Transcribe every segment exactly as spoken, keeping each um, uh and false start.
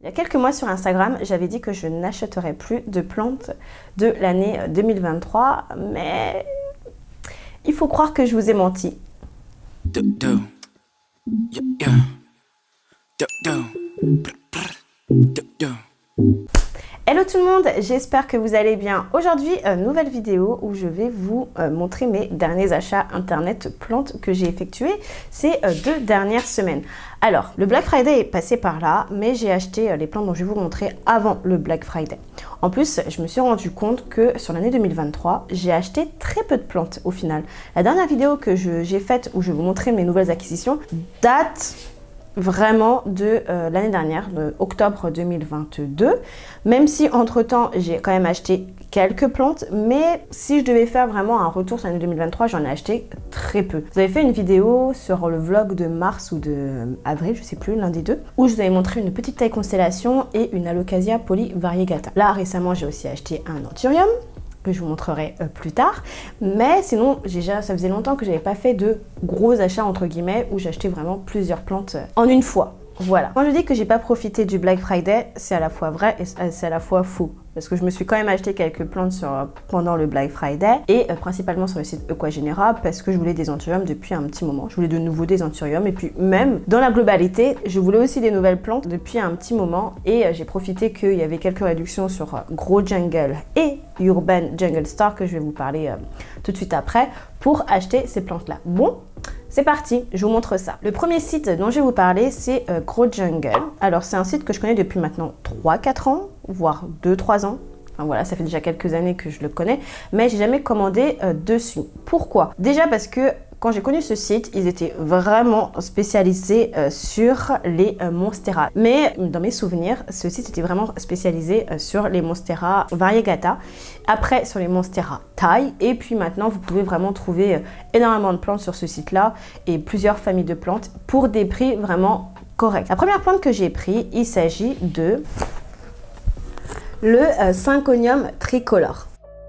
Il y a quelques mois sur Instagram, j'avais dit que je n'achèterais plus de plantes de l'année deux mille vingt-trois, mais il faut croire que je vous ai menti. Hello tout le monde, j'espère que vous allez bien. Aujourd'hui, euh, nouvelle vidéo où je vais vous euh, montrer mes derniers achats internet plantes que j'ai effectués ces euh, deux dernières semaines. Alors, le Black Friday est passé par là, mais j'ai acheté euh, les plantes dont je vais vous montrer avant le Black Friday. En plus, je me suis rendu compte que sur l'année deux mille vingt-trois, j'ai acheté très peu de plantes au final. La dernière vidéo que j'ai faite où je vais vous montrer mes nouvelles acquisitions date vraiment de euh, l'année dernière, de octobre deux mille vingt-deux, même si entre temps j'ai quand même acheté quelques plantes, mais si je devais faire vraiment un retour sur l'année deux mille vingt-trois, j'en ai acheté très peu. Vous avez fait une vidéo sur le vlog de mars ou de avril, je sais plus, l'un des deux, où je vous avais montré une petite taille constellation et une Alocasia polyvariegata. Là récemment j'ai aussi acheté un Anthurium que je vous montrerai euh, plus tard, mais sinon déjà ça faisait longtemps que j'avais pas fait de gros achats entre guillemets où j'achetais vraiment plusieurs plantes euh, en une fois. Voilà. Quand je dis que j'ai pas profité du Black Friday, c'est à la fois vrai et c'est à la fois faux. Parce que je me suis quand même acheté quelques plantes sur, pendant le Black Friday et euh, principalement sur le site Equagenera parce que je voulais des anthuriums depuis un petit moment. Je voulais de nouveau des anthuriums et puis même dans la globalité, je voulais aussi des nouvelles plantes depuis un petit moment et euh, j'ai profité qu'il y avait quelques réductions sur euh, Grow Jungle et Urban Jungle Star que je vais vous parler euh, tout de suite après pour acheter ces plantes-là. Bon, c'est parti, je vous montre ça. Le premier site dont je vais vous parler, c'est euh, Grow Jungle. Alors, c'est un site que je connais depuis maintenant trois quatre ans, voire deux trois ans. Enfin voilà, ça fait déjà quelques années que je le connais, mais j'ai jamais commandé euh, dessus. Pourquoi? Déjà parce que quand j'ai connu ce site, ils étaient vraiment spécialisés euh, sur les euh, Monstera. Mais dans mes souvenirs, ce site était vraiment spécialisé euh, sur les Monstera variegata. Après, sur les Monstera taille. Et puis maintenant, vous pouvez vraiment trouver euh, énormément de plantes sur ce site-là et plusieurs familles de plantes pour des prix vraiment corrects. La première plante que j'ai pris, il s'agit de le euh, Syngonium tricolore.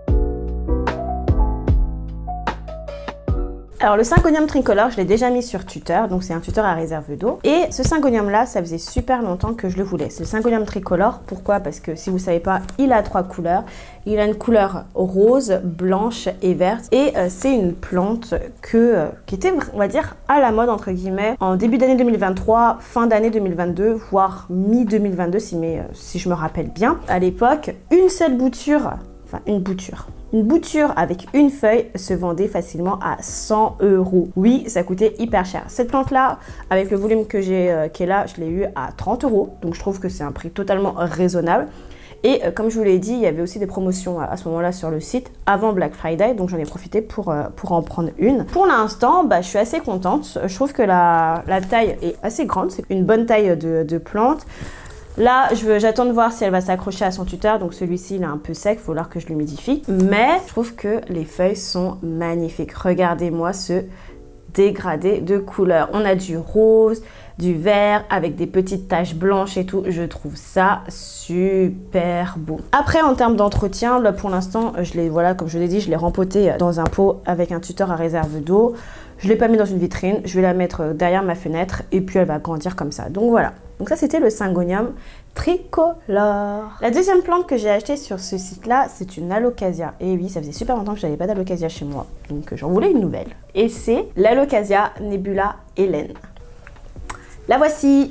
Alors le Syngonium tricolore, je l'ai déjà mis sur tuteur, donc c'est un tuteur à réserve d'eau. Et ce Syngonium là, ça faisait super longtemps que je le voulais. C'est le Syngonium tricolore, pourquoi? Parce que si vous ne savez pas, il a trois couleurs. Il a une couleur rose, blanche et verte. Et euh, c'est une plante que, euh, qui était, on va dire, à la mode entre guillemets en début d'année deux mille vingt-trois, fin d'année deux mille vingt-deux, voire mi deux mille vingt-deux si, mais, euh, si je me rappelle bien. À l'époque, une seule bouture, enfin une bouture. Une bouture avec une feuille se vendait facilement à cent euros. Oui, ça coûtait hyper cher. Cette plante-là, avec le volume que j'ai euh, qui est là, je l'ai eu à trente euros. Donc je trouve que c'est un prix totalement raisonnable. Et euh, comme je vous l'ai dit, il y avait aussi des promotions à, à ce moment-là sur le site avant Black Friday. Donc j'en ai profité pour, euh, pour en prendre une. Pour l'instant, bah, je suis assez contente. Je trouve que la, la taille est assez grande. C'est une bonne taille de, de plante. Là, j'attends de voir si elle va s'accrocher à son tuteur. Donc celui-ci, il est un peu sec, il faut falloir que je l'humidifie. Mais je trouve que les feuilles sont magnifiques. Regardez-moi ce dégradé de couleurs. On a du rose, du vert avec des petites taches blanches et tout. Je trouve ça super beau. Après, en termes d'entretien, là pour l'instant, je l'ai, voilà, comme je l'ai dit, je l'ai rempoté dans un pot avec un tuteur à réserve d'eau. Je ne l'ai pas mis dans une vitrine. Je vais la mettre derrière ma fenêtre et puis elle va grandir comme ça. Donc voilà. Donc ça, c'était le Syngonium tricolore. La deuxième plante que j'ai achetée sur ce site-là, c'est une Alocasia. Et oui, ça faisait super longtemps que je n'avais pas d'Alocasia chez moi. Donc j'en voulais une nouvelle. Et c'est l'Alocasia Nebula Hélène. La voici.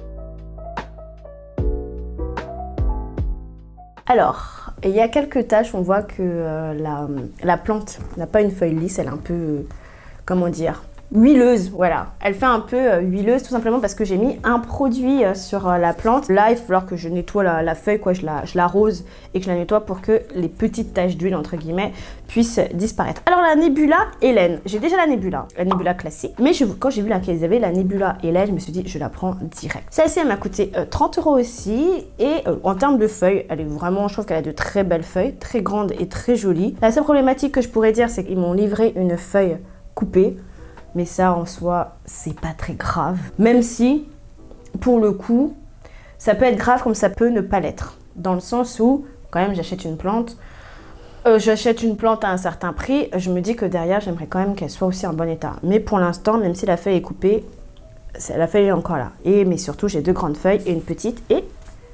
Alors, il y a quelques taches, on voit que euh, la, la plante n'a pas une feuille lisse, elle est un peu, euh, comment dire, huileuse, voilà. Elle fait un peu euh, huileuse tout simplement parce que j'ai mis un produit euh, sur euh, la plante. Là, il va falloir que je nettoie la, la feuille, quoi, je la, je l'arrose et que je la nettoie pour que les petites taches d'huile, entre guillemets, puissent disparaître. Alors la Nebula Hélène, j'ai déjà la Nebula, la Nebula classique. Mais je, quand j'ai vu qu'ils avaient la Nebula Hélène, je me suis dit, je la prends direct. Celle-ci, elle m'a coûté euh, trente euros aussi. Et euh, en termes de feuilles, elle est vraiment, je trouve qu'elle a de très belles feuilles, très grandes et très jolies. La seule problématique que je pourrais dire, c'est qu'ils m'ont livré une feuille coupée. Mais ça, en soi, c'est pas très grave. Même si, pour le coup, ça peut être grave comme ça peut ne pas l'être. Dans le sens où, quand même, j'achète une plante. Euh, j'achète une plante à un certain prix. Je me dis que derrière, j'aimerais quand même qu'elle soit aussi en bon état. Mais pour l'instant, même si la feuille est coupée, la feuille est encore là. Et, mais surtout, j'ai deux grandes feuilles et une petite. Et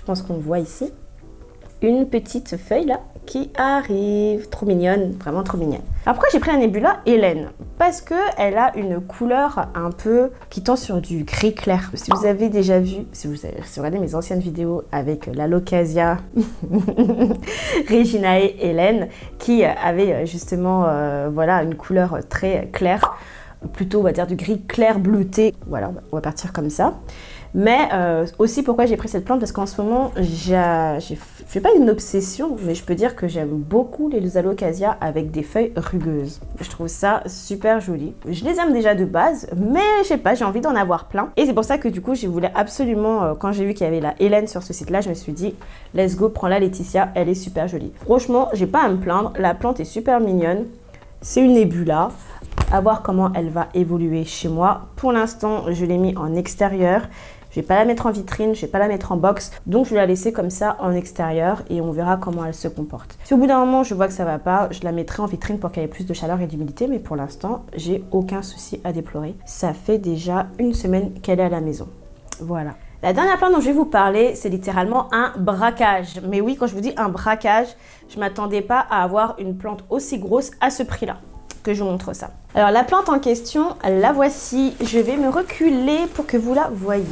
Je pense qu'on voit ici une petite feuille là qui arrive, trop mignonne, vraiment trop mignonne. Alors pourquoi j'ai pris la Nebula Hélène? Parce que elle a une couleur un peu qui tend sur du gris clair. Si vous avez déjà vu, si vous avez si vous regardez mes anciennes vidéos avec la Locasia, Reginae Hélène, qui avait justement euh, voilà une couleur très claire, plutôt on va dire du gris clair bleuté. Voilà, on va partir comme ça. Mais euh, aussi pourquoi j'ai pris cette plante, parce qu'en ce moment, je fais pas une obsession, mais je peux dire que j'aime beaucoup les Alocasia avec des feuilles rugueuses. Je trouve ça super joli. Je les aime déjà de base, mais je sais pas, j'ai envie d'en avoir plein. Et c'est pour ça que du coup, je voulais absolument, euh, quand j'ai vu qu'il y avait la Hélène sur ce site-là, je me suis dit, let's go, prends la Laetitia, elle est super jolie. Franchement, j'ai pas à me plaindre, la plante est super mignonne. C'est une Nebula. À voir comment elle va évoluer chez moi. Pour l'instant, je l'ai mis en extérieur. Je vais pas la mettre en vitrine, je vais pas la mettre en box, donc je vais la laisser comme ça en extérieur et on verra comment elle se comporte. Si au bout d'un moment je vois que ça va pas, je la mettrai en vitrine pour qu'elle ait plus de chaleur et d'humidité, mais pour l'instant, j'ai aucun souci à déplorer. Ça fait déjà une semaine qu'elle est à la maison. Voilà. La dernière plante dont je vais vous parler, c'est littéralement un braquage. Mais oui, quand je vous dis un braquage, je m'attendais pas à avoir une plante aussi grosse à ce prix-là. Que je vous montre ça. Alors la plante en question, la voici. Je vais me reculer pour que vous la voyez.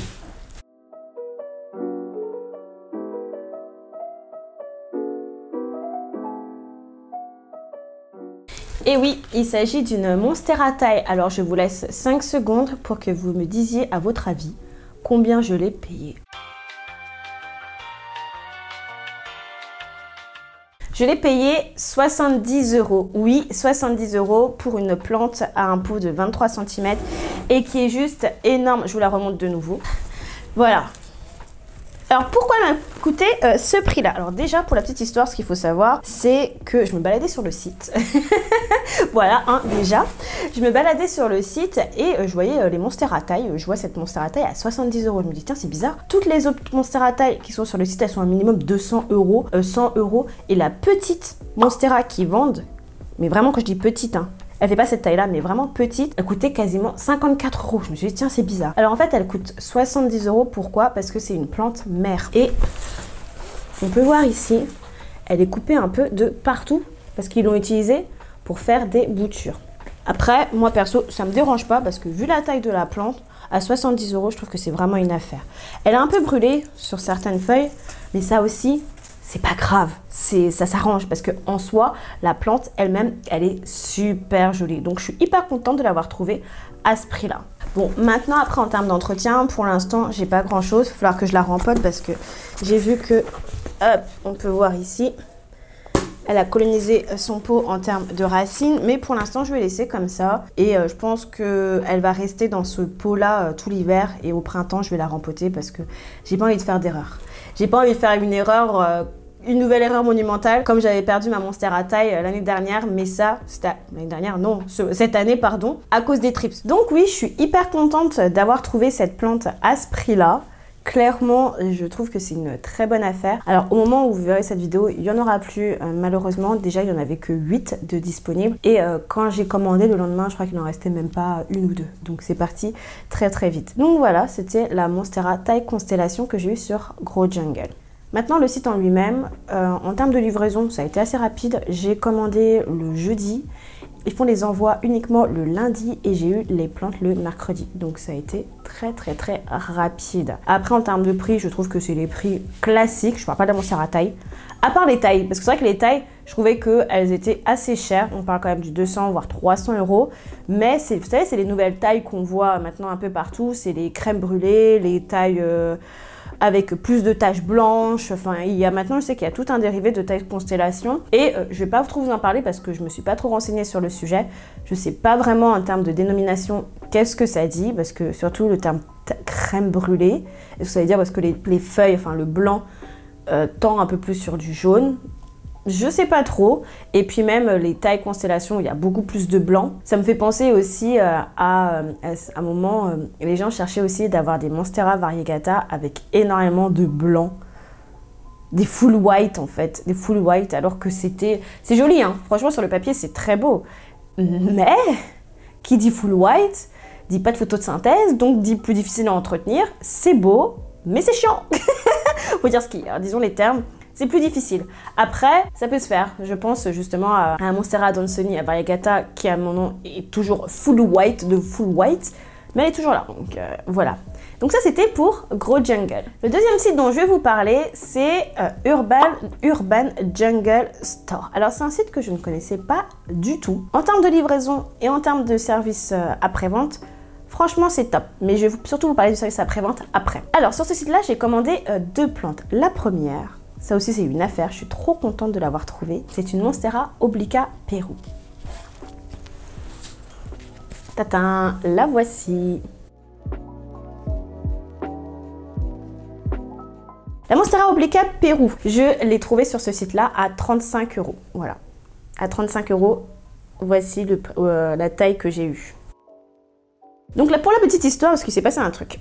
Et oui, il s'agit d'une Monstera-taille. Alors je vous laisse cinq secondes pour que vous me disiez à votre avis combien je l'ai payé. Je l'ai payé soixante-dix euros. Oui, soixante-dix euros pour une plante à un pot de vingt-trois centimètres et qui est juste énorme. Je vous la remonte de nouveau. Voilà. Alors pourquoi elle m'a coûté euh, ce prix-là? Alors déjà, pour la petite histoire, ce qu'il faut savoir, c'est que je me baladais sur le site. Voilà, hein, déjà. Je me baladais sur le site et euh, je voyais euh, les Monstera-taille. Je vois cette Monstera-taille à soixante-dix euros. Je me dis, tiens, c'est bizarre. Toutes les autres Monstera-taille qui sont sur le site, elles sont un minimum deux cents euros, euh, cent euros. Et la petite Monstera qu'ils vendent, mais vraiment quand je dis petite, hein, elle fait pas cette taille-là, mais vraiment petite. Elle coûtait quasiment cinquante-quatre euros. Je me suis dit, tiens, c'est bizarre. Alors en fait, elle coûte soixante-dix euros. Pourquoi? Parce que c'est une plante mère. Et on peut voir ici, elle est coupée un peu de partout parce qu'ils l'ont utilisée pour faire des boutures. Après, moi perso, ça me dérange pas parce que vu la taille de la plante, à soixante-dix euros, je trouve que c'est vraiment une affaire. Elle est un peu brûlée sur certaines feuilles, mais ça aussi, c'est pas grave, ça s'arrange parce que en soi, la plante elle-même, elle est super jolie. Donc je suis hyper contente de l'avoir trouvée à ce prix-là. Bon, maintenant après en termes d'entretien, pour l'instant, j'ai pas grand-chose. Il va falloir que je la rempote parce que j'ai vu que, hop, on peut voir ici, elle a colonisé son pot en termes de racines, mais pour l'instant, je vais laisser comme ça. Et euh, je pense qu'elle va rester dans ce pot-là euh, tout l'hiver. Et au printemps, je vais la rempoter parce que j'ai pas envie de faire d'erreur. J'ai pas envie de faire une erreur, euh, une nouvelle erreur monumentale, comme j'avais perdu ma Monstera-taille euh, l'année dernière. Mais ça, c'était l'année dernière, non, ce, cette année, pardon, à cause des trips. Donc oui, je suis hyper contente d'avoir trouvé cette plante à ce prix-là. Clairement, je trouve que c'est une très bonne affaire. Alors, au moment où vous verrez cette vidéo, il n'y en aura plus, euh, malheureusement. Déjà, il n'y en avait que huit de disponibles. Et euh, quand j'ai commandé le lendemain, je crois qu'il n'en restait même pas une ou deux. Donc, c'est parti très très vite. Donc voilà, c'était la Monstera-taille Constellation que j'ai eue sur Grow Jungle. Maintenant, le site en lui-même, euh, en termes de livraison, ça a été assez rapide. J'ai commandé le jeudi. Ils font les envois uniquement le lundi et j'ai eu les plantes le mercredi. Donc ça a été très très très rapide. Après en termes de prix, je trouve que c'est les prix classiques. Je ne parle pas de la Monstera-taille. À part les tailles, parce que c'est vrai que les tailles, je trouvais qu'elles étaient assez chères. On parle quand même du deux cents voire trois cents euros. Mais vous savez, c'est les nouvelles tailles qu'on voit maintenant un peu partout. C'est les crèmes brûlées, les tailles... Euh, avec plus de taches blanches. Enfin, il y a maintenant, je sais qu'il y a tout un dérivé de taille constellation. Et euh, je vais pas trop vous en parler parce que je me suis pas trop renseignée sur le sujet. Je sais pas vraiment en termes de dénomination qu'est-ce que ça dit, parce que surtout le terme crème brûlée, est-ce que ça veut dire parce que les, les feuilles, enfin le blanc, euh, tend un peu plus sur du jaune. Je sais pas trop. Et puis même les tailles constellations, il y a beaucoup plus de blanc. Ça me fait penser aussi euh, à, à un moment, euh, les gens cherchaient aussi d'avoir des Monstera variegata avec énormément de blanc. Des full white en fait, des full white, alors que c'était... C'est joli, hein. Franchement sur le papier c'est très beau. Mais, qui dit full white, dit pas de photo de synthèse, donc dit plus difficile à entretenir. C'est beau, mais c'est chiant. Faut dire ce qu'il y a, disons les termes. C'est plus difficile. Après, ça peut se faire. Je pense justement à un Monstera Adansonii, à Variegata, qui à mon nom est toujours full white, de full white, mais elle est toujours là. Donc euh, voilà. Donc ça, c'était pour Gros Jungle. Le deuxième site dont je vais vous parler, c'est euh, Urban, Urban Jungle Store. Alors c'est un site que je ne connaissais pas du tout. En termes de livraison et en termes de service euh, après-vente, franchement, c'est top. Mais je vais vous, surtout vous parler du service après-vente après. Alors sur ce site-là, j'ai commandé euh, deux plantes. La première, ça aussi c'est une affaire, je suis trop contente de l'avoir trouvée. C'est une Monstera Obliqua Peru. Tatin, la voici. La Monstera Obliqua Peru, je l'ai trouvée sur ce site-là à trente-cinq euros. Voilà, à trente-cinq euros, voici le, euh, la taille que j'ai eue. Donc là, pour la petite histoire, parce qu'il s'est passé un truc.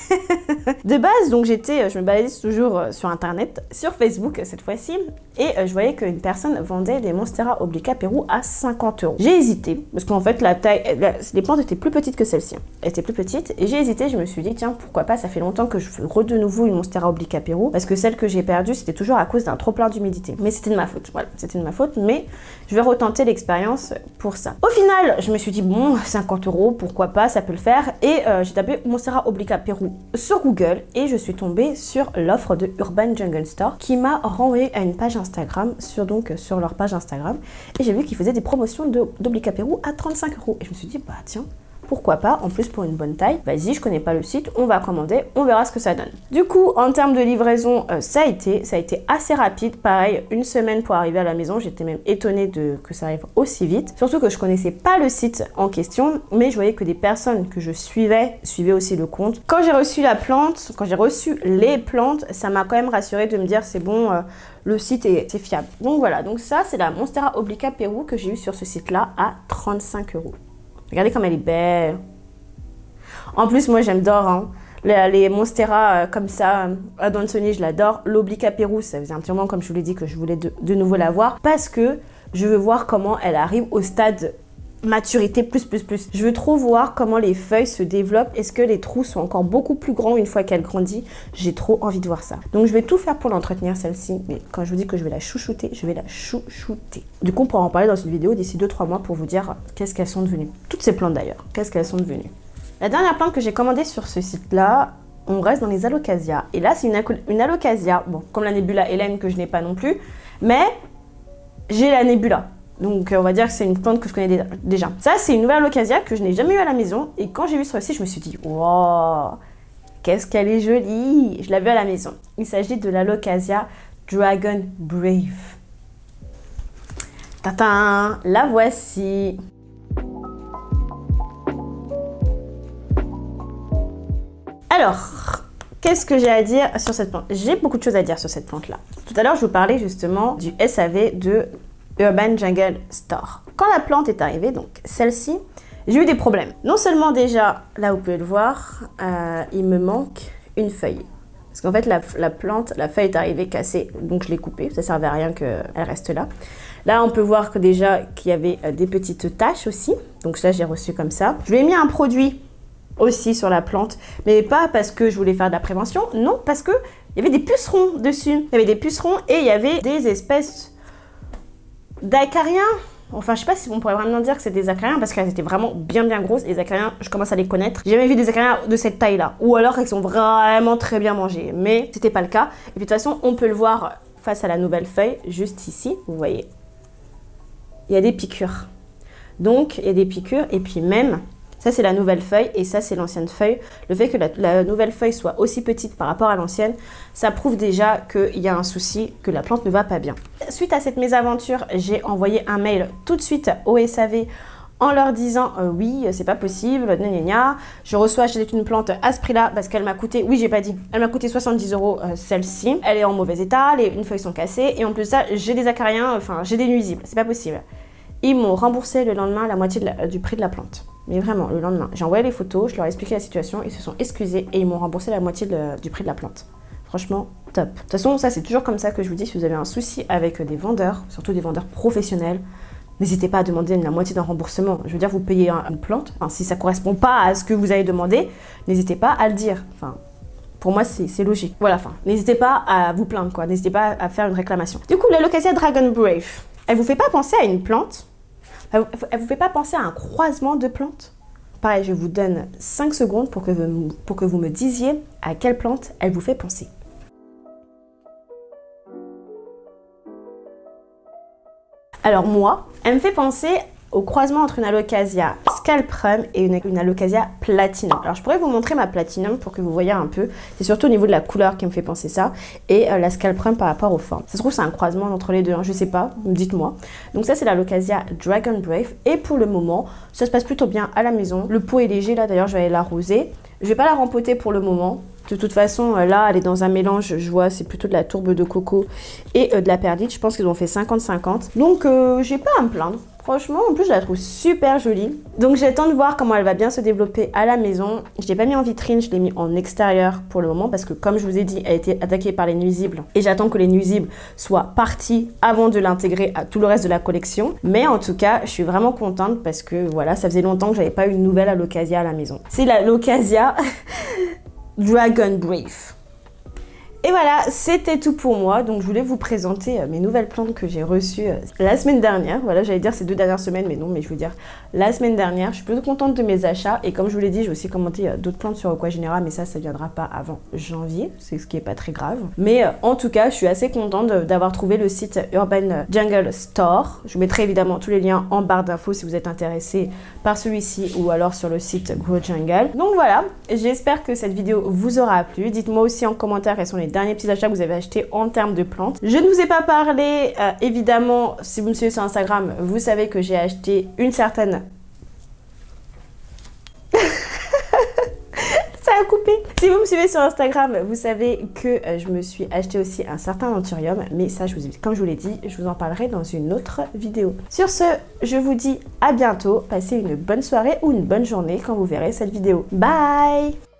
De base, donc j'étais, je me baladais toujours sur internet, sur Facebook cette fois-ci, et je voyais qu'une personne vendait des Monstera Obliqua Peru à cinquante euros. J'ai hésité, parce qu'en fait la taille, la, les plantes étaient plus petites que celle-ci. Elles étaient plus petites, et j'ai hésité, je me suis dit, tiens, pourquoi pas, ça fait longtemps que je re de nouveau une Monstera Obliqua Peru, parce que celle que j'ai perdue, c'était toujours à cause d'un trop plein d'humidité. Mais c'était de ma faute, voilà, c'était de ma faute, mais je vais retenter l'expérience pour ça. Au final, je me suis dit, bon, cinquante euros, pourquoi pas, ça peut le faire, et euh, j'ai tapé Monstera Obliqua Peru sur Google, et je suis tombée sur l'offre de Urban Jungle Store qui m'a renvoyé à une page Instagram, sur, donc sur leur page Instagram, et j'ai vu qu'ils faisaient des promotions d'Obliqua Peru à trente-cinq euros. Et je me suis dit, bah tiens, pourquoi pas, en plus pour une bonne taille, vas-y, je connais pas le site, on va commander, on verra ce que ça donne. Du coup, en termes de livraison, euh, ça a été, ça a été assez rapide, pareil, une semaine pour arriver à la maison, j'étais même étonnée de, que ça arrive aussi vite, surtout que je connaissais pas le site en question, mais je voyais que des personnes que je suivais, suivaient aussi le compte. Quand j'ai reçu la plante, quand j'ai reçu les plantes, ça m'a quand même rassurée de me dire, c'est bon, euh, le site est, est fiable. Donc voilà, donc ça, c'est la Monstera Obliqua Peru que j'ai eu sur ce site-là à trente-cinq euros. Regardez comme elle est belle. En plus, moi, j'adore hein. les, les Monstera euh, comme ça. Adansonii, je l'adore. L'Obliqua Peru, ça faisait un petit moment, comme je vous l'ai dit, que je voulais de, de nouveau la voir. Parce que je veux voir comment elle arrive au stade maturité plus, plus, plus. Je veux trop voir comment les feuilles se développent. Est-ce que les trous sont encore beaucoup plus grands une fois qu'elle grandit? J'ai trop envie de voir ça. Donc, je vais tout faire pour l'entretenir, celle-ci. Mais quand je vous dis que je vais la chouchouter, je vais la chouchouter. Du coup, on pourra en parler dans une vidéo d'ici deux trois mois pour vous dire qu'est-ce qu'elles sont devenues. Toutes ces plantes d'ailleurs, qu'est-ce qu'elles sont devenues. La dernière plante que j'ai commandée sur ce site-là, on reste dans les Alocasia. Et là, c'est une, une Alocasia, bon, comme la Nebula Hélène que je n'ai pas non plus, mais j'ai la Nebula. Donc on va dire que c'est une plante que je connais déjà. Ça, c'est une nouvelle Alocasia que je n'ai jamais eu à la maison. Et quand j'ai vu sur le site, je me suis dit, wow, qu'est-ce qu'elle est jolie. Je l'ai vue à la maison. Il s'agit de l'Alocasia Dragon Brave. Tatin, la voici. Alors, qu'est-ce que j'ai à dire sur cette plante? J'ai beaucoup de choses à dire sur cette plante-là. Tout à l'heure, je vous parlais justement du S A V de Urban Jungle Store. Quand la plante est arrivée, donc celle-ci, j'ai eu des problèmes. Non seulement déjà, là vous pouvez le voir, euh, il me manque une feuille. Parce qu'en fait, la, la plante, la feuille est arrivée cassée, donc je l'ai coupée. Ça ne servait à rien qu'elle reste là. Là, on peut voir que déjà qu'il y avait des petites taches aussi. Donc là, j'ai reçu comme ça. Je lui ai mis un produit aussi sur la plante, mais pas parce que je voulais faire de la prévention. Non, parce qu'il y avait des pucerons dessus. Il y avait des pucerons et il y avait des espèces d'acariens. Enfin, je sais pas si on pourrait vraiment dire que c'est des acariens parce qu'elles étaient vraiment bien bien grosses. Les acariens, je commence à les connaître. J'ai jamais vu des acariens de cette taille-là. Ou alors elles sont vraiment très bien mangées. Mais c'était pas le cas. Et puis de toute façon, on peut le voir face à la nouvelle feuille, juste ici, vous voyez. Il y a des piqûres. Donc, il y a des piqûres. Et puis même, ça c'est la nouvelle feuille et ça c'est l'ancienne feuille. Le fait que la, la nouvelle feuille soit aussi petite par rapport à l'ancienne, ça prouve déjà qu'il y a un souci, que la plante ne va pas bien. Suite à cette mésaventure, j'ai envoyé un mail tout de suite au S A V en leur disant euh, oui, c'est pas possible, gna gna gna. Je reçois acheter une plante à ce prix-là parce qu'elle m'a coûté, oui j'ai pas dit, elle m'a coûté soixante-dix euros euh, celle-ci. Elle est en mauvais état, les une feuilles sont cassées et en plus de ça, j'ai des acariens, enfin j'ai des nuisibles, c'est pas possible. Ils m'ont remboursé le lendemain la moitié de la, du prix de la plante. Mais vraiment, le lendemain. J'ai envoyé les photos, je leur ai expliqué la situation, ils se sont excusés et ils m'ont remboursé la moitié de, du prix de la plante. Franchement, top. De toute façon, ça c'est toujours comme ça que je vous dis, si vous avez un souci avec des vendeurs, surtout des vendeurs professionnels, n'hésitez pas à demander la moitié d'un remboursement. Je veux dire, vous payez un, une plante, enfin, si ça ne correspond pas à ce que vous avez demandé, n'hésitez pas à le dire. Enfin, Pour moi, c'est logique. Voilà, enfin, n'hésitez pas à vous plaindre, quoi. N'hésitez pas à faire une réclamation. Du coup, la Locasia Dragon Brave, elle vous fait pas penser à une plante? Elle vous, elle vous fait pas penser à un croisement de plantes? Pareil, je vous donne cinq secondes pour que, vous, pour que vous me disiez à quelle plante elle vous fait penser. Alors moi, elle me fait penser au croisement entre une Alocasia Scalprum et une, une Alocasia Platinum. Alors je pourrais vous montrer ma Platinum pour que vous voyez un peu. C'est surtout au niveau de la couleur qui me fait penser ça. Et euh, la Scalprum par rapport aux formes. Ça se trouve c'est un croisement entre les deux, hein, je sais pas, dites-moi. Donc ça c'est la Locasia Dragon Brave. Et pour le moment, ça se passe plutôt bien à la maison. Le pot est léger là, d'ailleurs je vais aller l'arroser. Je vais pas la rempoter pour le moment. De toute façon, là, elle est dans un mélange, je vois, c'est plutôt de la tourbe de coco et euh, de la perdite. Je pense qu'ils ont fait cinquante cinquante. Donc, euh, j'ai pas à me plaindre. Franchement, en plus, je la trouve super jolie. Donc, j'attends de voir comment elle va bien se développer à la maison. Je l'ai pas mis en vitrine, je l'ai mis en extérieur pour le moment parce que, comme je vous ai dit, elle a été attaquée par les nuisibles. Et j'attends que les nuisibles soient partis avant de l'intégrer à tout le reste de la collection. Mais en tout cas, je suis vraiment contente parce que, voilà, ça faisait longtemps que j'avais pas eu une nouvelle Alocasia à la maison. C'est la Locasia Dragon Brave. Et voilà, c'était tout pour moi. Donc, je voulais vous présenter mes nouvelles plantes que j'ai reçues la semaine dernière. Voilà, j'allais dire ces deux dernières semaines, mais non, mais je veux dire la semaine dernière. Je suis plutôt contente de mes achats. Et comme je vous l'ai dit, j'ai aussi commenté d'autres plantes sur Aquagenera, mais ça, ça ne viendra pas avant janvier. C'est ce qui n'est pas très grave. Mais en tout cas, je suis assez contente d'avoir trouvé le site Urban Jungle Store. Je vous mettrai évidemment tous les liens en barre d'infos si vous êtes intéressé par celui-ci ou alors sur le site Grow Jungle. Donc voilà, j'espère que cette vidéo vous aura plu. Dites-moi aussi en commentaire quels sont les derniers petits achats que vous avez achetés en termes de plantes. Je ne vous ai pas parlé, euh, évidemment, si vous me suivez sur Instagram, vous savez que j'ai acheté une certaine... Ça a coupé. Si vous me suivez sur Instagram, vous savez que euh, je me suis acheté aussi un certain Anthurium, mais ça, je vous, comme je vous l'ai dit, je vous en parlerai dans une autre vidéo. Sur ce, je vous dis à bientôt. Passez une bonne soirée ou une bonne journée quand vous verrez cette vidéo. Bye!